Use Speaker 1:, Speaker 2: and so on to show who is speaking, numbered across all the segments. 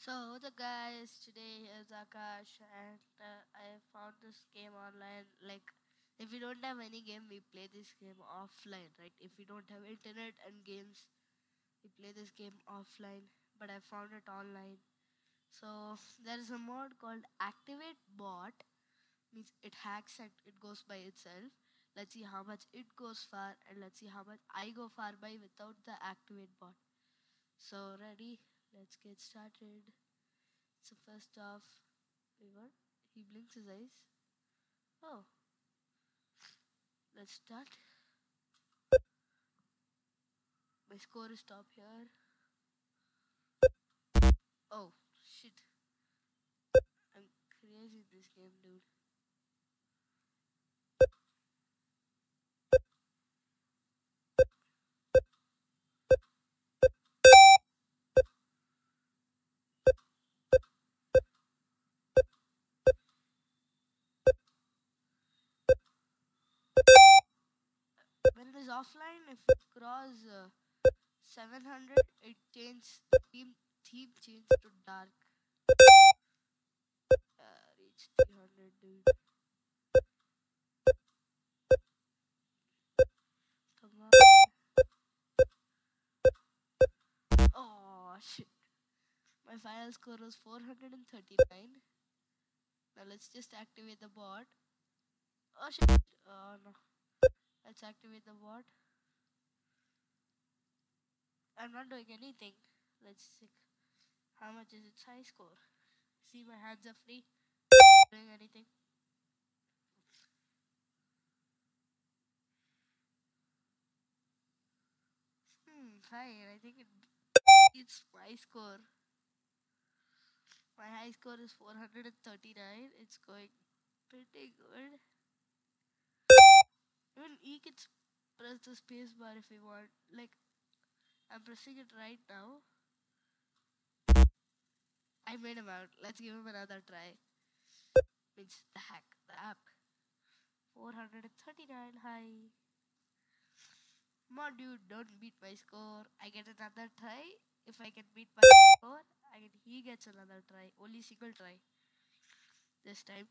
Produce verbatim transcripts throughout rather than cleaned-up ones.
Speaker 1: So the guys, today is Akash, and uh, I found this game online. Like, if we don't have any game, we play this game offline, right? If we don't have internet and games, we play this game offline. But I found it online. So there is a mod called Activate Bot, means it hacks and it goes by itself. Let's see how much it goes far, and let's see how much I go far by without the Activate Bot. So ready? Let's get started. So first off, wait, what? He blinks his eyes. Oh, let's start. My score is top here. Oh, shit. I'm crazy in this game, dude. When it is offline, if it cross uh, seven hundred, it changes the theme, theme change to dark. Uh, reach three hundred, dude. Come on. Oh, shit. My final score was four hundred thirty-nine. Now let's just activate the bot. Oh, shit. Oh, no. Let's activate the bot. I'm not doing anything. Let's check how much is its high score. See, my hands are free. Doing anything. Hmm, fine. I think it beats my score. My high score is four hundred thirty-nine. It's going pretty good. Even you can s- press the space bar if you want. Like, I'm pressing it right now. I made him out. Let's give him another try. Means the hack, the app. four hundred thirty-nine high. Come on, dude, don't beat my score. I get another try. If I can beat my score, I can, he gets another try. Only single try this time.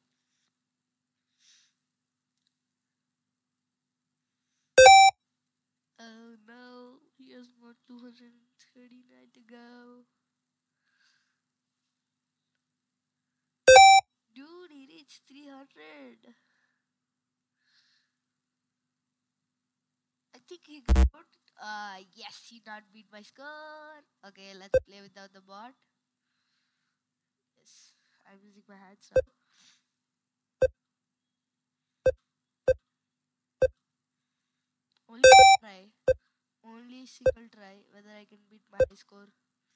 Speaker 1: Oh no, he has more two hundred thirty-nine to go. Dude, he reached three hundred. I think he got. Uh, yes, he not beat my score. Okay, let's play without the bot. Yes, I'm using my hands now. Only try. Only single try whether I can beat my score.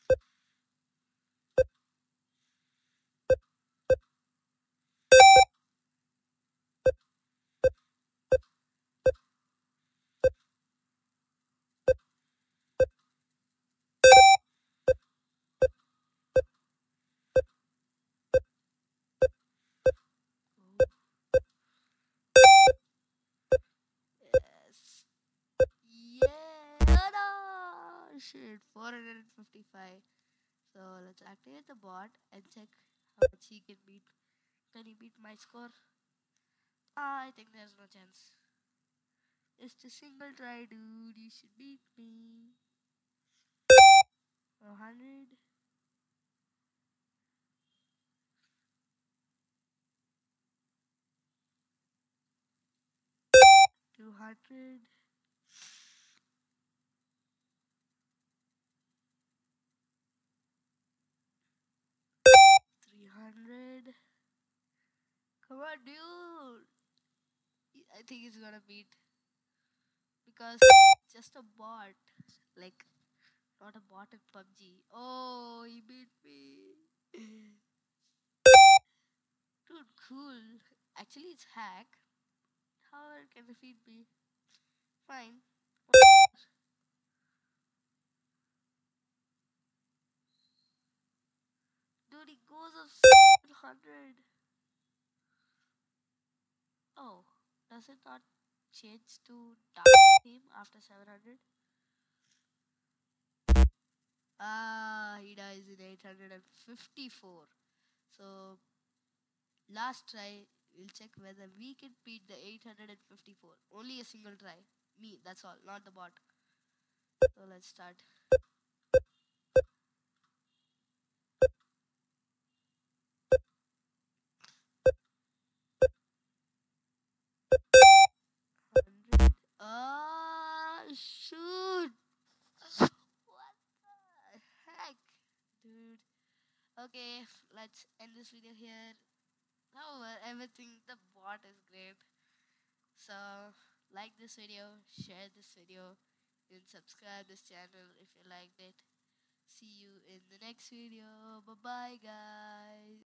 Speaker 1: Oh, yes. Yeah, no! Shit, four hundred fifty-five. So let's activate the bot and check how much he can beat. Can he beat my score? Ah, I think there's no chance. Just a single try, dude. You should beat me. one hundred. two hundred. three hundred. Come on, dude. I think he's gonna beat because it's just a bot. Like, not a bot in P U B G. Oh, he beat me. Dude, cool. Actually, it's hack. How it can defeat me? Fine. Dude, he goes of seven hundred. Oh, does it not change to dark theme after seven hundred? Ah, he dies in eight hundred fifty-four. So last try, we'll check whether we can beat the eight hundred fifty-four. Only a single try. Me, that's all, not the bot. So let's start. one hundred. Ah, shoot. What the heck? Dude. Okay, let's end this video here. However, everything, the bot is great. So, like this video, share this video, and subscribe this channel if you liked it. See you in the next video. Bye bye, guys.